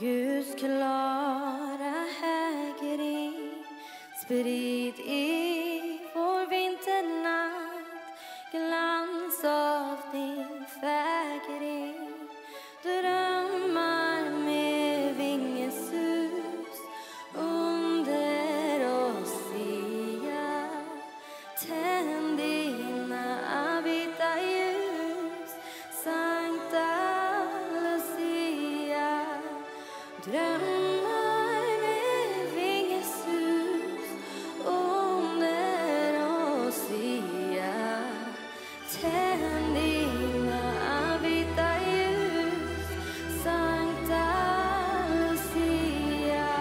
Ljusklara hägring, sprid i vår vinternatt, glans av din fägring. Drömmar med vingesus under oss sia. Tänd dina vita ljus, Sankta Lucia. Drömmar med vingesus under oss sia. Tänd dina vita ljus, Sankta Lucia.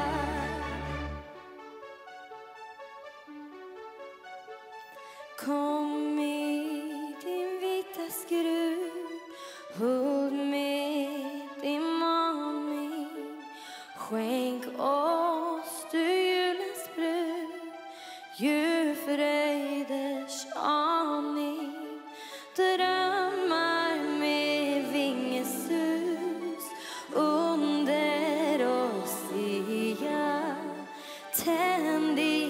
Kom i din vita skruv, huld med din maning. Skänk oss du julens brud, julfröjders aning. Drömmar med vingesus under oss sia. Tänd